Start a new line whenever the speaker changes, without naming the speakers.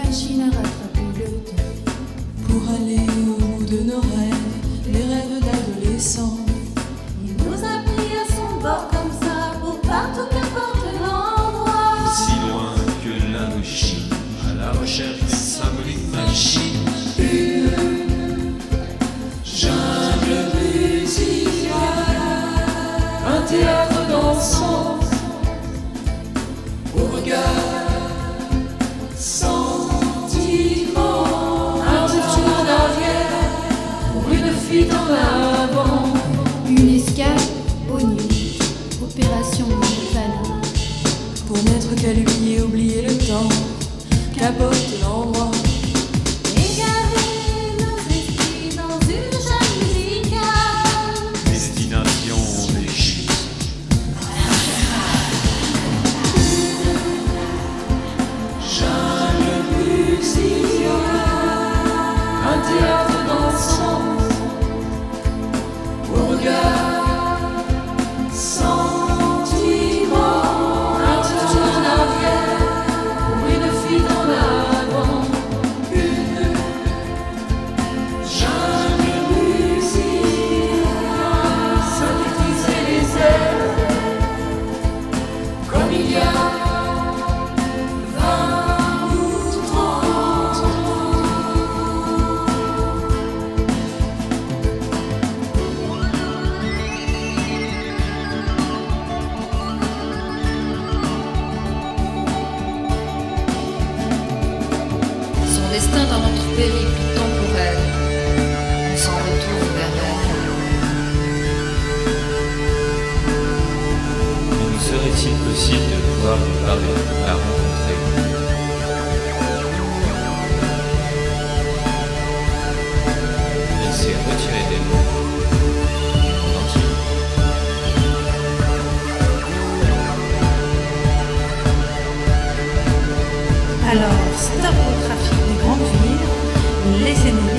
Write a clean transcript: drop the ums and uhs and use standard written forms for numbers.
machine à rattraper le temps.
Pour aller au bout de nos rêves, les rêves d'adolescents.
Il nous a pris à son bord comme ça, pour partout qu'importe l'endroit.
Si loin que l'Indochine, à la recherche d'une symbolique machine.
Une jungle musicale, un théâtre dansant, au regard sentiment, un retour en arrière pour une fuite en avant.
Une escale aux nuits, opération Nirvana.
Pour n'être qu'à lui et oublier le temps, capote l'endroit.
Égarer nos esprits dans une jungle musicale.
Destination d'Égypte.
Jungle musicale, un théâtre dansant, au regard sentiment, un retour en arrière pour une fuite en avant. Une jungle musicale, synthétiser les airs comme il y a 20 ou 30 ans.
Son destin dans notre périple temporel, on s'en retourne vers elle.
Mais nous serait-il possible de pouvoir lui parler, la rencontrer? Elle s'est retirée des mots du monde entier.
Alors, stop au trafic des grandes villes, laissez-nous